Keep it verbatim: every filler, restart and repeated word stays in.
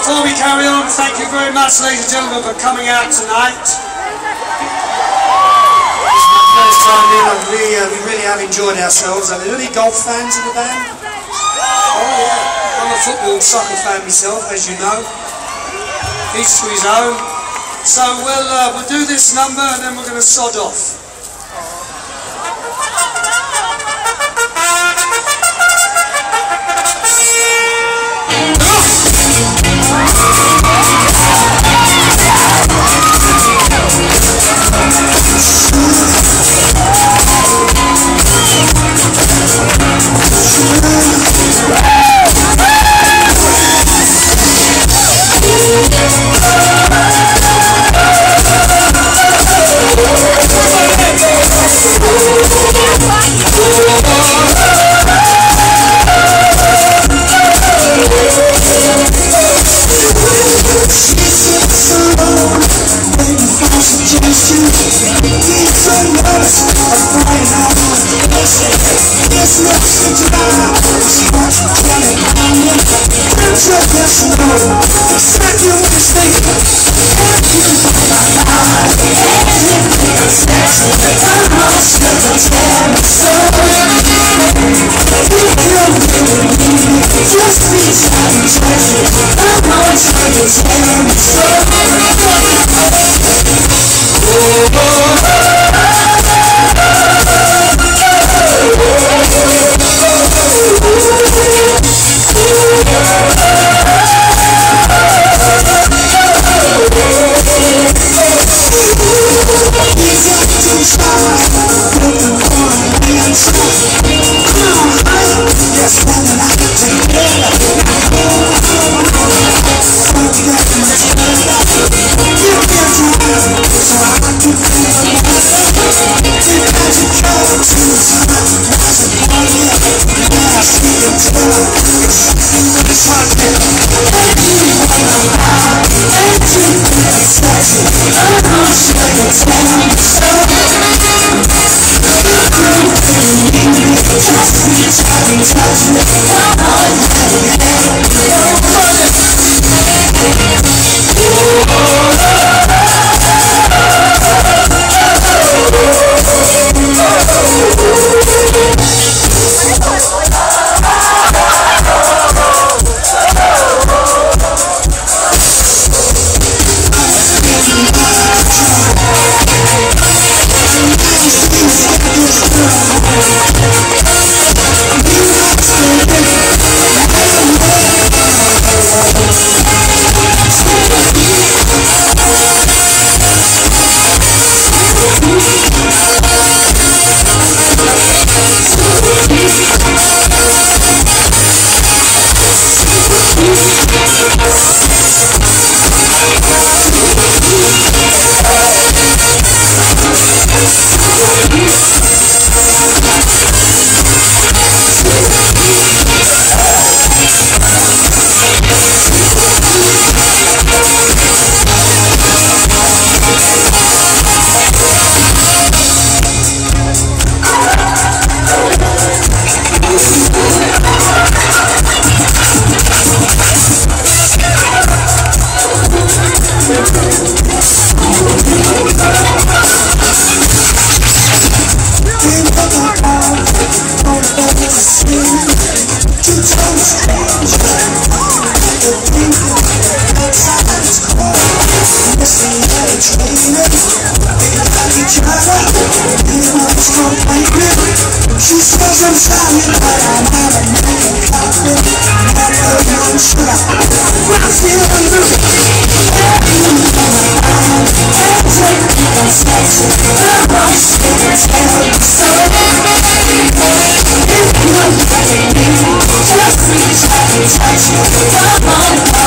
before we carry on, thank you very much, ladies and gentlemen, for coming out tonight. It's my first time here. We, uh, we really have enjoyed ourselves. Are there any golf fans in the band? Oh yeah, I'm a football soccer fan myself, as you know. Each to his own. So we'll, uh, we'll do this number and then we're going to sod off. Just reach out and touch you. Come on.